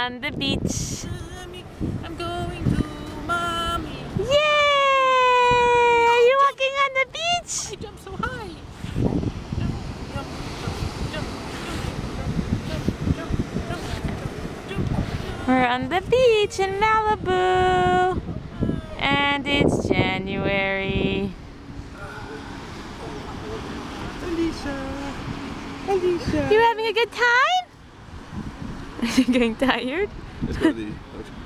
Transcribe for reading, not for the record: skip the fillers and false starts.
on the beach. Mommy, I'm going to Mommy. Yay! Are you walking on the beach? I jump so high. We're on the beach in Malibu. And it's January. Elisha. You having a good time? Are you getting tired? Let's go to the ocean.